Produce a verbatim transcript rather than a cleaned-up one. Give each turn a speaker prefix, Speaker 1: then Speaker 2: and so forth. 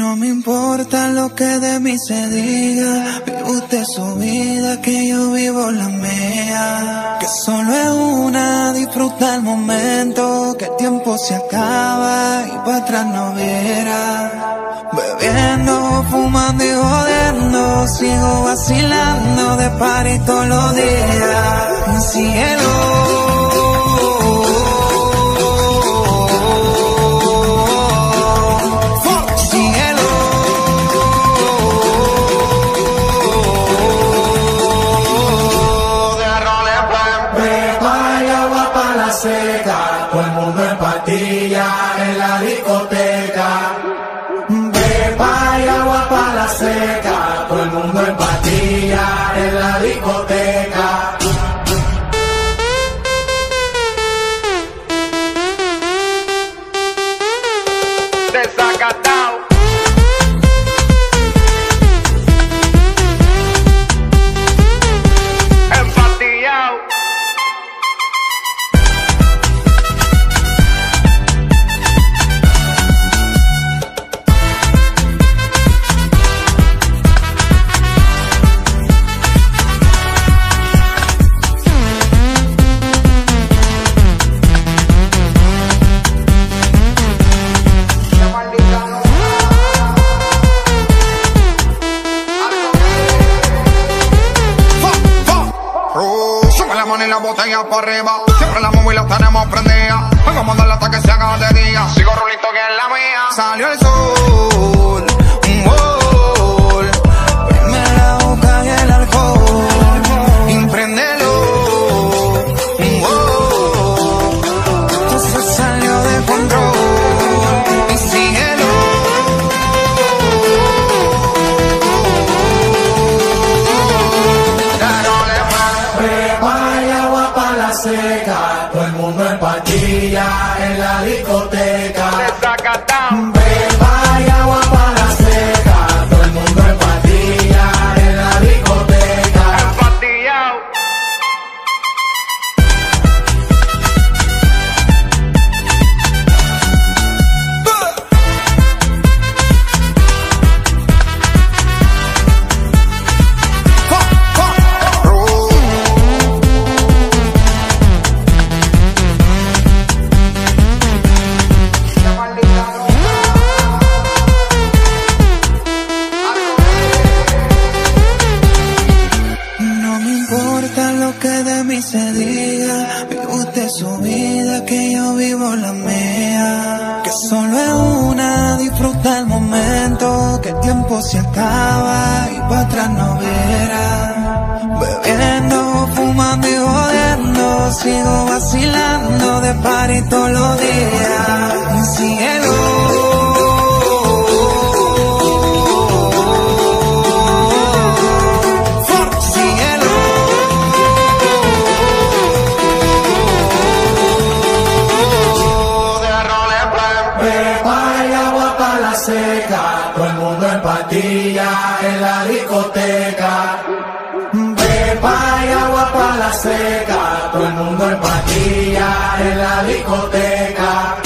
Speaker 1: No me importa lo que de mí se diga, vive usted su vida, que yo vivo la mía. Que solo es una, disfruta el momento, que el tiempo se acaba y para atrás no verá. Bebiendo, fumando y jodiendo, sigo vacilando de party todos los días. Cielo.
Speaker 2: Todo el mundo en pastillas en la discoteca. Beba y agua para la seca. Todo el mundo en pastillas en la discoteca.
Speaker 3: Desacatado. Empatillado.
Speaker 4: Y la botella para arriba, siempre la móvil la tenemos prendida. Vamos a darle hasta que se haga de día. Sigo rulito que es la mía. Salió el sol, un gol. Prende la boca y el alcohol. Impréndelo, un gol. Esto se salió de control. Y síguelo.
Speaker 2: Seca, todo el mundo en pastillas en la discoteca.
Speaker 3: Desacatado.
Speaker 2: Beba y agua para la seca, todo el mundo en pastillas en la discoteca.
Speaker 3: Empatillado.
Speaker 1: Se diga, vive usted su vida, que yo vivo la mía. Que solo es una, disfruta el momento, que el tiempo se acaba y para atrás no verá. Bebiendo, fumando y jodiendo, sigo vacilando de party todos los días. Cielo.
Speaker 2: Seca, todo el mundo en pastillas en la discoteca. Beba y agua para la seca, todo el mundo en pastillas en la discoteca.